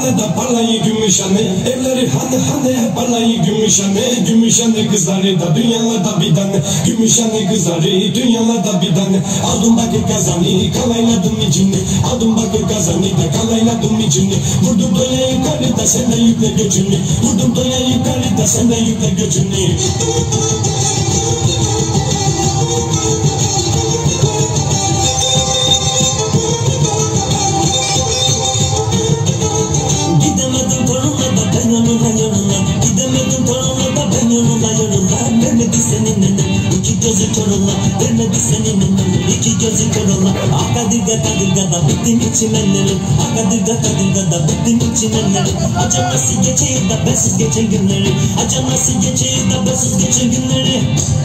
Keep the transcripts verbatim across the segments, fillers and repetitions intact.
da parlayı gümüşhane, evleri hane hane parlayı gümüşhane, gümüşhane kızları da dünyalarda bir tane, gümüşhane kızları dünyalarda bir tane. Aldım bakır kazanı kalayladım içini, aldım bakır kazanı da kalayladım içini. Vurdum doya yukarı da sen de yükle göçünü, vurdum doya yukarı da sen de yükle göçünü. Gidemedim torunla da ben yanına yanına, gidemedim torunla da ben yanına yanına. Vermedi senin nenem iki gözü torunla, vermedi senin nenem iki gözü torunla. Ah kadirga kadirga da bittim içimenlerim, ah kadirga kadirga da bittim içimenlerim. Acı nasıl geçeyim da bensiz geçen günleri, acı nasıl geçeyim da bensiz geçen günleri.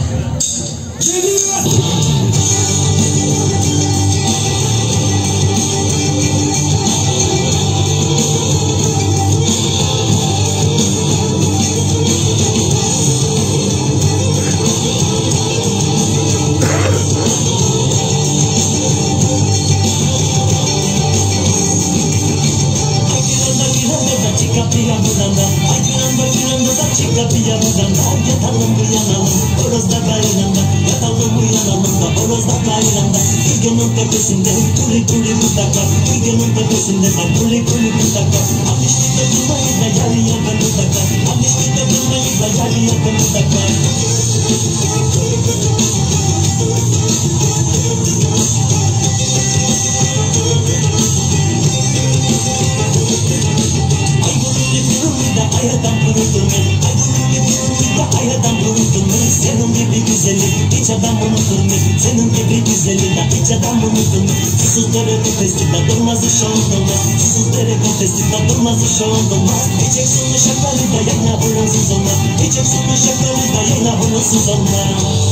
Kapıya budanda, ay kiranda kiranda da çık kapıya budanda. Yatalım uyanalım, horozda gayranda, yatalım uyanalım da horozda gayranda. Kırgının tepesinde kuri kuri mutlaka, kırgının tepesinde de kuri kuri mutlaka. Alıştıkta durmayız da yarı yakın mutlaka, alıştıkta durmayız da yarı yakın mutlaka. Ayadan vuruldum ben, ay gülü gülü da ayadan vuruldum ben. Senin gibi güzeli hiç adam unutur mu? Senin gibi güzeli de hiç adam unutur mu? Susuz dere kafesi de durmaz iş oldu. Susuz dere kafesi de durmaz iş oldu. Yiyeceksin şakalı da yayla hurunsuz olma, yiyeceksin şakalı da yayla hurunsuz olma.